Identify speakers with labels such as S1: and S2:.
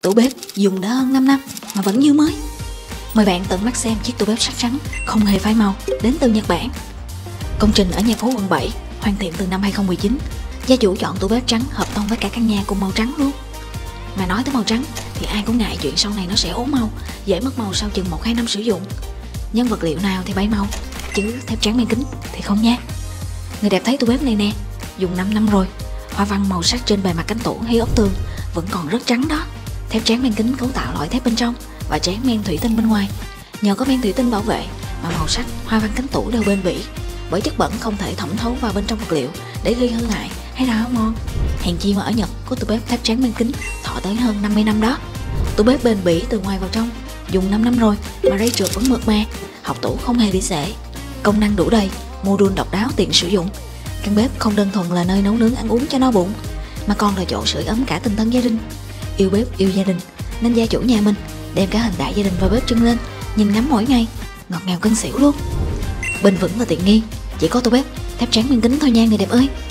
S1: Tủ bếp dùng đã hơn 5 năm mà vẫn như mới. Mời bạn tận mắt xem chiếc tủ bếp sắt trắng không hề phai màu đến từ Nhật Bản. Công trình ở nhà phố quận 7 hoàn thiện từ năm 2019. Gia chủ chọn tủ bếp trắng hợp tông với cả căn nhà cùng màu trắng luôn. Mà nói tới màu trắng thì ai cũng ngại chuyện sau này nó sẽ ố màu, dễ mất màu sau chừng 1-2 năm sử dụng. Nhân vật liệu nào thì bay màu, chứ thép trắng men kính thì không nha. Người đẹp thấy tủ bếp này nè, dùng 5 năm rồi. Hoa văn màu sắc trên bề mặt cánh tủ hay ốp tường vẫn còn rất trắng đó. Thép trắng men kính cấu tạo loại thép bên trong và tráng men thủy tinh bên ngoài. Nhờ có men thủy tinh bảo vệ mà màu sắc, hoa văn cánh tủ đều bền bỉ, bởi chất bẩn không thể thẩm thấu vào bên trong vật liệu để gây hư hại hay là hao mòn. Hèn chi mà ở Nhật có tủ bếp thép trắng men kính thọ tới hơn 50 năm đó. Tủ bếp bền bỉ từ ngoài vào trong, dùng 5 năm rồi mà rây trượt vẫn mượt mà, học tủ không hề bị xể. Công năng đủ đầy, module độc đáo tiện sử dụng. Căn bếp không đơn thuần là nơi nấu nướng ăn uống cho no bụng, mà còn là chỗ sưởi ấm cả tình thân gia đình. Yêu bếp yêu gia đình nên gia chủ nhà mình đem cả hình đại gia đình vào bếp trưng lên, nhìn ngắm mỗi ngày, ngọt ngào cân xỉu luôn. Bền vững và tiện nghi, chỉ có tủ bếp thép trắng men kính thôi nha người đẹp ơi.